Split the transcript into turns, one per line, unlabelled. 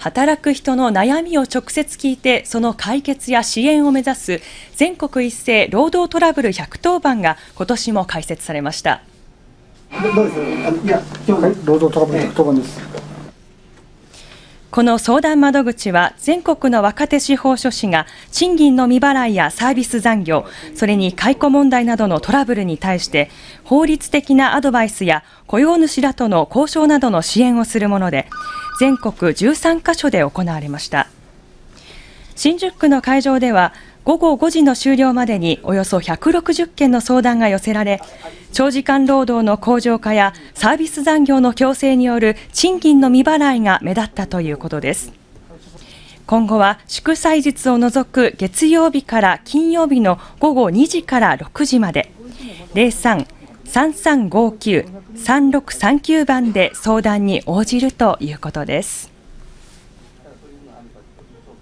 働く人の悩みを直接聞いてその解決や支援を目指す全国一斉労働トラブル110番が今年も開設されました。
どうです？いや、労働トラブル110番です。
この相談窓口は全国の若手司法書士が賃金の未払いやサービス残業、それに解雇問題などのトラブルに対して法律的なアドバイスや雇用主らとの交渉などの支援をするもので、全国13カ所で行われました。新宿区の会場では午後5時の終了までにおよそ160件の相談が寄せられ、長時間労働の向上化やサービス残業の強制による賃金の未払いが目立ったということです。今後は祝祭日を除く月曜日から金曜日の午後2時から6時まで 03-3359-3639 番で相談に応じるということです。